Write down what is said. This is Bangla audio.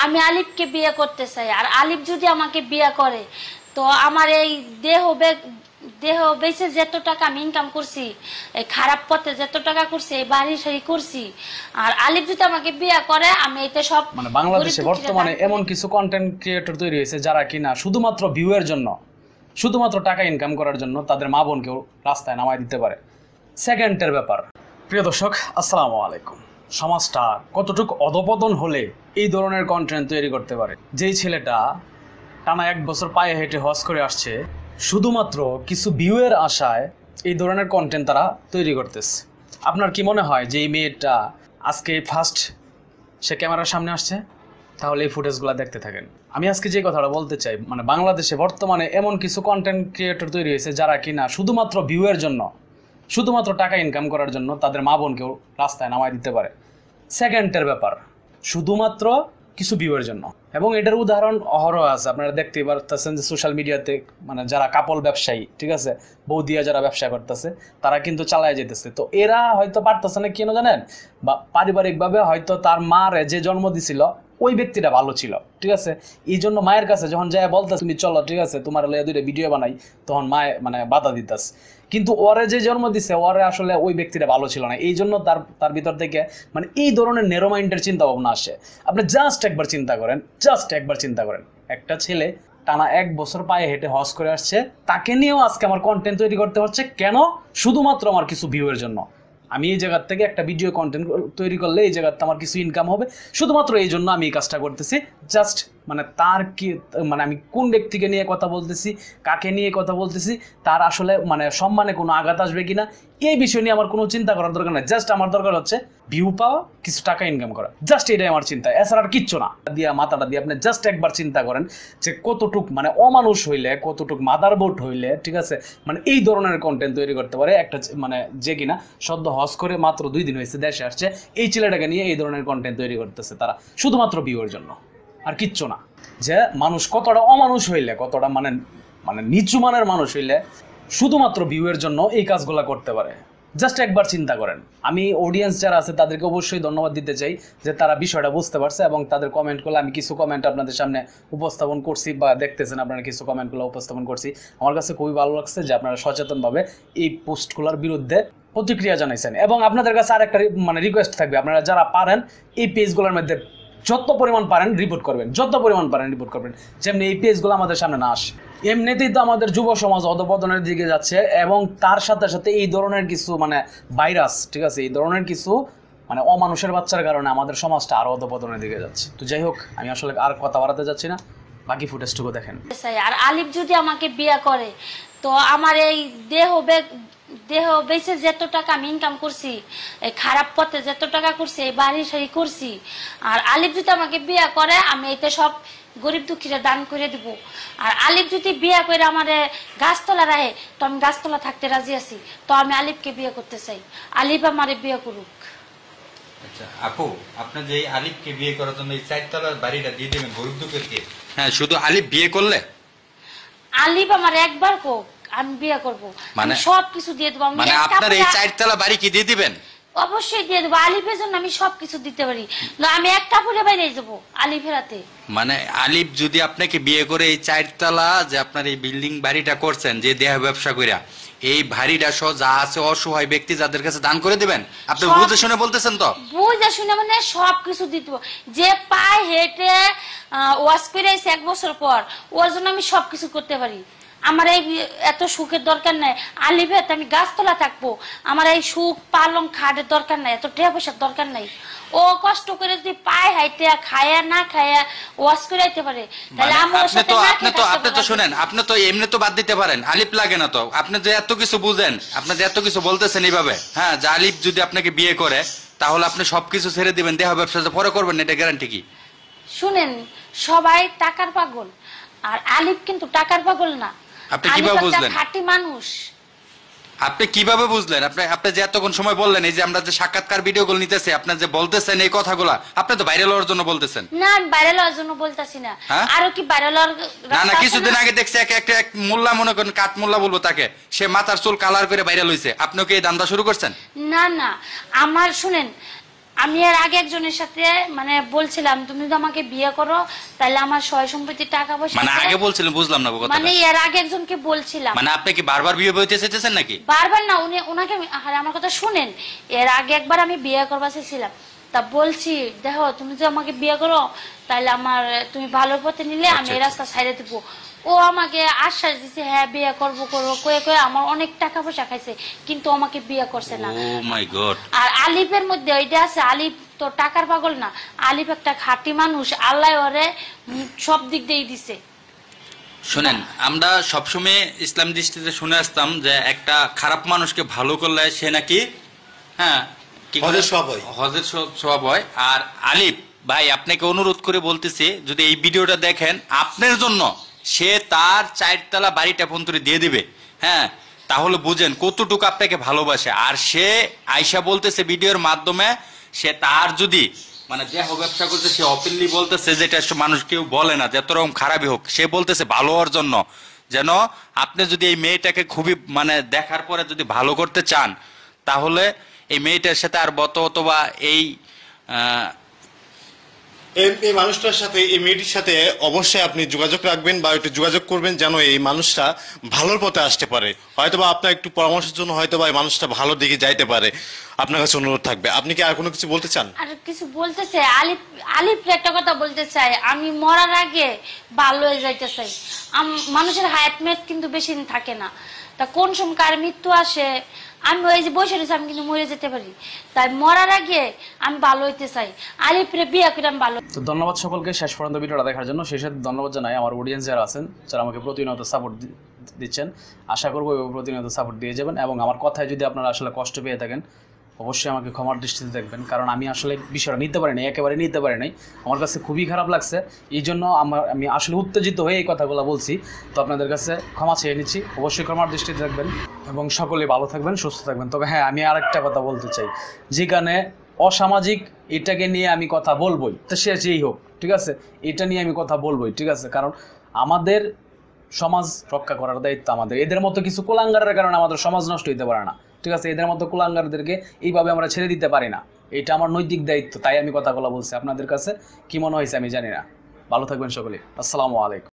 আমি আলিফকে বিয়ে করতে চাই। আর আলিফ যদি আমাকে বিয়ে করে তো আমার এই দেহ বেঁচে যত টাকা আমি ইনকাম করছি, এই খারাপ পথে যত টাকা করছি, এই বাড়ি সারি করছি, আর আলিফ যদি আমাকে বিয়ে করে আমি এটা সব মানে বাংলাদেশে বর্তমানে এমন কিছু কন্টেন্ট ক্রিয়েটর তৈরি হয়েছে যারা কিনা শুধুমাত্র ভিউয়ের জন্য, শুধুমাত্র টাকা ইনকাম করার জন্য তাদের মা বোনকেও রাস্তায় নামায় দিতে পারে। সেকেন্ডের ব্যাপার। প্রিয় দর্শক, আসসালামু আলাইকুম। সমাজটা কতটুকু অধপতন হলে এই ধরনের কন্টেন্ট তৈরি করতে পারে? যেই ছেলেটা টানা 1 বছর পায়ে হেঁটে হজ করে আসছে, শুধুমাত্র কিছু ভিউয়ের আশায় এই ধরনের কন্টেন্ট তারা তৈরি করতেছে। আপনার কি মনে হয় যে এই মেয়েটা আজকে ফার্স্ট সে ক্যামেরার সামনে আসছে? তাহলে এই ফুটেজগুলো দেখতে থাকেন। আমি আজকে যে কথাটা বলতে চাই, মানে বাংলাদেশে বর্তমানে এমন কিছু কন্টেন্ট ক্রিয়েটর তৈরি হয়েছে যারা কিনা শুধুমাত্র ভিউয়ের জন্য, শুধুমাত্র টাকা ইনকাম করার জন্য তাদের মা বোনকেও রাস্তায় নামায় দিতে পারে। সেকেন্ডের ব্যাপার, শুধুমাত্র কিছু ভিউয়ের জন্য। এবং এটার উদাহরণ অহরহ আছে, আপনারা দেখতেই পারতেছেন যে সোশ্যাল মিডিয়াতে মানে যারা কাপল ব্যবসায়ী, ঠিক আছে, বৌদিয়া যারা ব্যবসা করতেছে তারা কিন্তু চালায় যেতেছে। তো এরা হয়তো পারতেছে না কেন জানেন, বা পারিবারিকভাবে হয়তো তার মারে যে জন্ম দিছিল ওই ব্যক্তিটা ভালো ছিল, ঠিক আছে, এই জন্য মায়ের কাছে যখন যায় বলতে তুমি চলো, ঠিক আছে, তোমার লয়ে 2টা ভিডিও বানাই, তখন মায়ে মানে বাধা দিতাস। কিন্তু ওরে যে জন্ম দিছে ওরে আসলে ওই ব্যক্তিটা ভালো ছিল না, এই জন্য তার ভিতর থেকে মানে এই ধরনের নেরো মাইন্ডের চিন্তা ভাবনা আসে। আপনি জাস্ট একবার চিন্তা করেন, একটা ছেলে টানা 1 বছর পায়ে হেঁটে হজ করে আসছে, তাকে নিয়েও আজকে আমার কন্টেন্ট তৈরি করতে হচ্ছে কেন? শুধুমাত্র আমার কিছু ভিউয়ের জন্য। আমি এই জায়গার থেকে একটা ভিডিও কন্টেন্ট তৈরি করলে এই জায়গাতে আমার কিছু ইনকাম হবে, শুধুমাত্র এই জন্য আমি এই কাজটা করতেছি। জাস্ট মানে তার কি মানে আমি কোন ব্যক্তিকে নিয়ে কথা বলতেছি, কাকে নিয়ে কথা বলতেছি, তার আসলে মানে সম্মানে কোনো আঘাত আসবে কিনা, এই বিষয় নিয়ে আমার কোনো চিন্তা করার দরকার নেই। জাস্ট আমার দরকার হচ্ছে ভিউ পাওয়া, কিছু টাকা ইনকাম করা, জাস্ট এটাই আমার চিন্তা, এছাড়া আর কিচ্ছু না। দিয়া মাথাটা দিয়ে আপনি জাস্ট একবার চিন্তা করেন যে কতটুক মানে অমানুষ হইলে, কতটুক মাদারবোর্ড হইলে, ঠিক আছে, মানে এই ধরনের কন্টেন্ট তৈরি করতে পারে একটা মানে যে কিনা সদ্য হজ করে মাত্র 2 দিন হয়েছে দেশে আসছে, এই ছেলেটাকে নিয়ে এই ধরনের কন্টেন্ট তৈরি করতেছে তারা শুধুমাত্র ভিউয়ের জন্য, আর কিচ্ছু না। যে মানুষ কতটা অমানুষ হইলে, কতটা মানে মানে নিচু মানের মানুষ হইলে শুধুমাত্র ভিউয়ের জন্য এই কাজগুলো করতে পারে, জাস্ট একবার চিন্তা করেন। আমি অডিয়েন্স যারা আছে তাদেরকে অবশ্যই ধন্যবাদ দিতে চাই যে তারা বিষয়টা বুঝতে পারছে এবং তাদের কমেন্টগুলো, আমি কিছু কমেন্ট আপনাদের সামনে উপস্থাপন করছি বা দেখতেছেন আপনারা কিছু কমেন্টগুলো উপস্থাপন করছি। আমার কাছে খুবই ভালো লাগছে যে আপনারা সচেতনভাবে এই পোস্টগুলোর বিরুদ্ধে প্রতিক্রিয়া জানাইছেন। এবং আপনাদের কাছে আরেকটা মানে রিকোয়েস্ট থাকবে, আপনারা যারা পারেন এই পেজগুলোর মধ্যে যত পরিমাণ পারেন রিপোর্ট করবেন, যেমনি এই পেজগুলো আমাদের সামনে না আসে। এমনিতেই তো আমাদের যুব সমাজ অধপতনের দিকে যাচ্ছে এবং তার সাথে সাথে এই ধরনের কিছু মানে ভাইরাস, ঠিক আছে, এই ধরনের কিছু মানে অমানুষের বাচ্চার কারণে আমাদের সমাজটা আরো অধপতনের দিকে যাচ্ছে। তো যাই হোক, আমি আসলে আর কথা বাড়াতে যাচ্ছি না, বাকি ফুটেজটুকু দেখেন। আর আলিফ যদি আমাকে বিয়ে করে তো আমার এই দেহ বেঁচে যত টাকা আমি ইনকাম করছি, এই খারাপ পথে যত টাকা করছি, এই বাড়ি সারি করছি, আর আলিফ যদি আমাকে বিয়ে করে আমি এটা সব গরিব দুঃখীরা দান করে দিব। আর আলিফ যদি বিয়ে করে আমার গাছতলা রাখে তো আমি গাছতলা থাকতে রাজি আছি। তো আমি আলিফকে বিয়ে করতে চাই, আলিফ আমার বিয়ে করুক। আচ্ছা আপু, আপনি যে আলিফকে বিয়ে করার জন্য এই 4 তলার বাড়িটা দিয়ে দেবেন গরিব দুঃখীকে? হ্যাঁ, শুধু আলিফ বিয়ে করলে? আলিফ আমার একবার কোক, আমি বিয়ে করবো, মানে সবকিছু দিয়ে দেবো। মানে আপনার এই 4 তলা বাড়ি কি দিয়ে দিবেন? অবশ্যই দিয়ে দেবো, আলিফের জন্য আমি সবকিছু দিতে পারি, আমি এক কাপড়ে বাইরে যাবো আলিফের হাতে। মানে আলিফ যদি আপনাকে বিয়ে করে এই 4 তলা যে আপনার এই বিল্ডিং বাড়িটা করছেন, যে দেহ ব্যবসা কইরা, এই বাড়িটা সহ যা আছে অসহায় ব্যক্তি যাদের কাছে দান করে দিবেন? আপনি বুঝে শুনে বলতেছেন তো? বুঝে শুনে মানে সবকিছু দিতে, যে পায়ে হেঁটে ওয়াশ করে 1 বছর পর ওর জন্য আমি সবকিছু করতে পারি। আমার এই এত সুখের দরকার নাই, আলিফে আমি গাছতলা থাকবো, আমার এই সুখ পালং খাটের দরকার নাই, এত টাকা পয়সার দরকার নাই। ও কষ্ট করে যদি পায়ে হাইটে খায়া না খায়া ওয়াশ করে আইতে পারে, তাহলে আপনি তো শুনেন, আপনি তো এমনি তো বাদ দিতে পারেন, আলিফ লাগে না তো। আপনি যে এত কিছু বুঝেন, আপনি যে এত কিছু বলতেছেন এইভাবে, হ্যাঁ, যে আলিফ যদি আপনাকে বিয়ে করে তাহলে আপনি সবকিছু ছেড়ে দিবেন, দেহ ব্যবসা পরে করবেন, এটা গ্যারান্টি কি? শুনেন, সবাই টাকার পাগল, আর আলিফ কিন্তু টাকার পাগল না। আপনি কিভাবে বুঝলেন? খাঁটি মানুষ। আপনি কিভাবে বুঝলেন? আপনি যে এতক্ষণ সময় বললেন, এই যে আমরা যে সাক্ষাৎকার ভিডিওগুলো নিতেছি, আপনি যে বলতেছেন এই কথাগুলো, আপনি তো ভাইরাল হওয়ার জন্য বলতেছেন না? আমি ভাইরাল হওয়ার জন্য বলতাছি না, আরো কি ভাইরাল হওয়ার না। কিছুদিন আগে দেখছি এক মোল্লা, মনে করেন কাঠ মোল্লা বলবো তাকে, সে মাথার চুল কালার করে ভাইরাল হইছে। আপনি কি এই দান্দা শুরু করছেন? না, আমার শুনেন, আমি এর আগে একজনের সাথে মানে বলছিলাম তুমি যদি আমাকে বিয়ে করো তাহলে আমার সয় সম্পত্তি টাকা পয়সা মানে আছে। আগে বলছিলেন, বুঝলাম না কথাটা। মানে এর আগে একজনকে বলছিলাম। মানে আপনি কি বারবার বিয়ে বইতে চাইতেছেন নাকি? বারবার না, ওনাকে আরে আমার কথা শুনেন, এর আগে একবার আমি বিয়ে করবা চেয়েছিলাম, তা বলছি দেখো তুমি যদি আমাকে বিয়ে করো তাহলে আমার তুমি ভালোর পথে নিলে আমি এই রাস্তা ছাইড়ে দেবো। ও আমাকে আশ্বাস দিছে হ্যাঁ বিয়ে করবো করবো কয়ে কয়ে আমার অনেক টাকা পয়সা খাইছে, কিন্তু আমাকে বিয়ে করছে না। ও মাই গড। আর আলিফের মধ্যে ওইটা আছে, আলিফ তো টাকার পাগল না, আলিফ একটা খাঁটি মানুষ, আল্লাহ ওরে সব দিক দিয়েই দিছে। শুনেন, আমরা সবসময় ইসলাম দৃষ্টিতে শুনে আসতাম যে একটা খারাপ মানুষকে ভালো করলে সে নাকি হ্যাঁ কি করে? হজের সওয়াব হয়। হজের সওয়াব হয়। আর আলিফ ভাই আপনাকে অনুরোধ করে বলতেছি, যদি এই ভিডিওটা দেখেন আপনার জন্য সে তার 4 তলা বাড়িটা পর্যন্ত দিয়ে দিবে, হ্যাঁ, তাহলে বুঝেন কতটুকু আপনাকে ভালোবাসে। আর সে আয়শা বলতেছে ভিডিওর মাধ্যমে সে তার যদি মানে দেহ ব্যবসা করতে, সে ওপেনলি বলতেছে যেটা মানুষ কেউ বলে না, যত রকম খারাপই হোক, সে বলতেছে ভালো হওয়ার জন্য, যেন আপনি যদি এই মেয়েটাকে খুবই মানে দেখার পরে যদি ভালো করতে চান তাহলে এই মেয়েটার সাথে আর অথবা এই এই মানুষটার সাথে, এই মেয়েটির সাথে অবশ্যই আপনি যোগাযোগ রাখবেন বা একটু যোগাযোগ করবেন যেন এই মানুষটা ভালোর পথে আসতে পারে। হয়তোবা আপনার একটু পরামর্শের জন্য হয়তোবা এই মানুষটা ভালোর দিকে যাইতে পারে। আপনার কাছে অনুরোধ থাকবে। আপনি কি আর কোনো কিছু বলতে চান? আর কিছু বলতেছে আলিফ একটা কথা বলতে চাই, আমি মরার আগে ভালো হয়ে যাইতে চাই। মানুষের হায়াত মেয়াদ কিন্তু বেশি দিন থাকে না, তা কোন সময় কার মৃত্যু আসে, আমি ওই যে বসে রয়েছি আমি কিন্তু মরে যেতে পারি, তাই মরার আগে আমি ভালো হইতে চাই। আলিফরে বিয়ে করে আমি ভালো। তো ধন্যবাদ সকলকে শেষ পর্যন্ত ভিডিওটা দেখার জন্য। সেই সাথে ধন্যবাদ জানাই আমার অডিয়েন্স যারা আছেন, যারা আমাকে প্রতিনিয়ত সাপোর্ট দিচ্ছেন। আশা করবো এভাবে প্রতিনিয়ত সাপোর্ট দিয়ে যাবেন, এবং আমার কথায় যদি আপনারা আসলে কষ্ট পেয়ে থাকেন অবশ্যই আমাকে ক্ষমার দৃষ্টিতে দেখবেন, কারণ আমি আসলে বিষয়টা নিতে পারি নাই, একেবারে নিতে পারি নাই। আমার কাছে খুবই খারাপ লাগছে, এই জন্য আমি আসলে উত্তেজিত হয়ে এই কথাগুলো বলছি। তো আপনাদের কাছে ক্ষমা চেয়ে নিচ্ছি, অবশ্যই ক্ষমার দৃষ্টিতে দেখবেন এবং সকলে ভালো থাকবেন, সুস্থ থাকবেন। তবে হ্যাঁ, আমি আরেকটা কথা বলতে চাই, যেখানে অসামাজিক এটাকে নিয়ে আমি কথা বলবোই, তো সে যেই হোক, ঠিক আছে, এটা নিয়ে আমি কথা বলবোই, ঠিক আছে, কারণ আমাদের সমাজ রক্ষা করার দায়িত্ব আমাদের। এদের মতো কিছু কুলাঙ্গারের কারণে আমাদের সমাজ নষ্ট হইতে পারে না, ঠিক আছে, এদের মতো কুলাঙ্গারদেরকে এইভাবে আমরা ছেড়ে দিতে পারি না, এটা আমার নৈতিক দায়িত্ব, তাই আমি কথাগুলো বলছি। আপনাদের কাছে কি মনে হয়েছে আমি জানি না। ভালো থাকবেন সকলে, আসসালামু আলাইকুম।